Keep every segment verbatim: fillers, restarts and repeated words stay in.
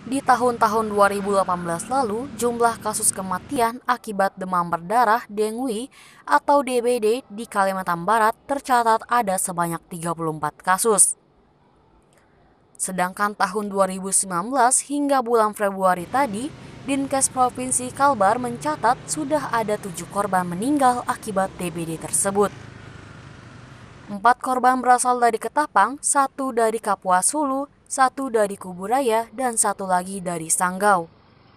Di tahun-tahun dua ribu delapan belas lalu, jumlah kasus kematian akibat demam berdarah Dengue atau D B D di Kalimantan Barat tercatat ada sebanyak tiga puluh empat kasus. Sedangkan tahun dua ribu sembilan belas hingga bulan Februari tadi, Dinkes Provinsi Kalbar mencatat sudah ada tujuh korban meninggal akibat D B D tersebut. Empat korban berasal dari Ketapang, satu dari Kapuas Hulu, satu dari Kuburaya, dan satu lagi dari Sanggau.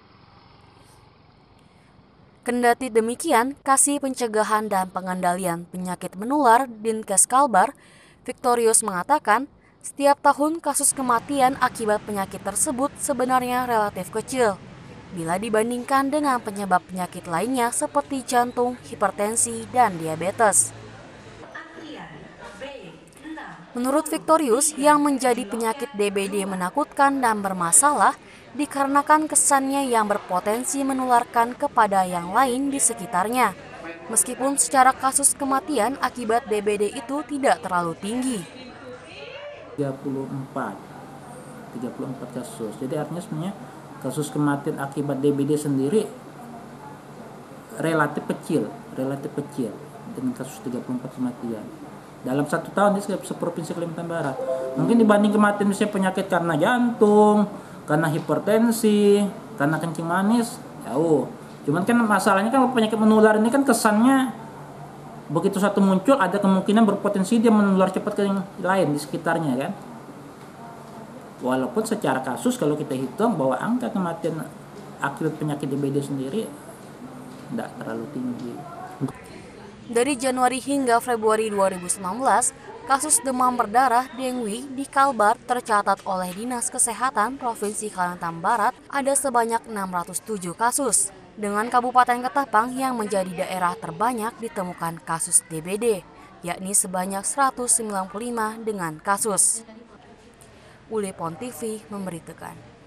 Kendati demikian, Kasih Pencegahan dan Pengendalian Penyakit Menular Dinkes Kalbar, Victorius mengatakan, setiap tahun kasus kematian akibat penyakit tersebut sebenarnya relatif kecil, bila dibandingkan dengan penyebab penyakit lainnya seperti jantung, hipertensi, dan diabetes. Menurut Victorius, yang menjadi penyakit D B D menakutkan dan bermasalah dikarenakan kesannya yang berpotensi menularkan kepada yang lain di sekitarnya. Meskipun secara kasus kematian akibat D B D itu tidak terlalu tinggi. tiga puluh empat kasus. Jadi artinya sebenarnya kasus kematian akibat D B D sendiri relatif kecil, relatif kecil dengan kasus tiga puluh empat kematian. Dalam satu tahun di seprovinsi Kalimantan Barat. Mungkin dibanding kematian misalnya penyakit karena jantung, karena hipertensi, karena kencing manis, jauh. Cuman kan masalahnya kan penyakit menular ini kan kesannya begitu satu muncul ada kemungkinan berpotensi dia menular cepat ke yang lain di sekitarnya kan. Walaupun secara kasus kalau kita hitung bahwa angka kematian akibat penyakit D B D sendiri tidak terlalu tinggi. Dari Januari hingga Februari dua ribu sembilan belas, kasus demam berdarah Dengue di Kalbar tercatat oleh Dinas Kesehatan Provinsi Kalimantan Barat ada sebanyak enam ratus tujuh kasus, dengan Kabupaten Ketapang yang menjadi daerah terbanyak ditemukan kasus D B D, yakni sebanyak seratus sembilan puluh lima dengan kasus. Ulepon T V memberitakan.